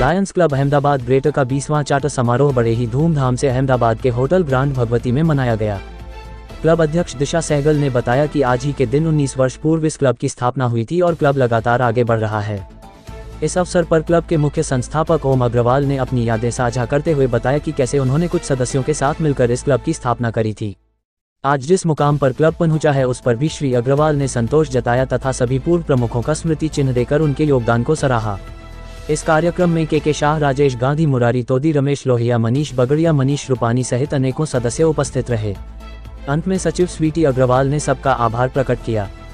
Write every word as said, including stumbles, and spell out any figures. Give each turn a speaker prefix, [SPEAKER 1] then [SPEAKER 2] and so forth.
[SPEAKER 1] Lions club Ahmedabad greater का बीसवां charter समारोह बड़े ही धूमधाम से अहमदाबाद के होटल ग्रांड भगवती में मनाया गया। क्लब अध्यक्ष दिशा सहगल ने बताया कि आज ही के दिन उन्नीस वर्ष पूर्व इस क्लब की स्थापना हुई थी और क्लब लगातार आगे बढ़ रहा है। इस अवसर पर क्लब के मुख्य संस्थापक ओम अग्रवाल ने अपनी यादें साझा करते हुए बताया कि कैसे उन्होंने कुछ सदस्यों के साथ मिलकर इस क्लब की स्थापना करी थी। आज जिस मुकाम पर क्लब पहुंचा है उस पर भी श्री अग्रवाल ने संतोष जताया तथा सभी पूर्व प्रमुखों का स्मृति चिन्ह देकर उनके योगदान को सराहा। इस कार्यक्रम में के के शाह, राजेश गांधी, मुरारी तोदी, रमेश लोहिया, मनीष बगड़िया, मनीष रूपानी सहित अनेकों सदस्य उपस्थित रहे। अंत में सचिव स्वीटी अग्रवाल ने सबका आभार प्रकट किया।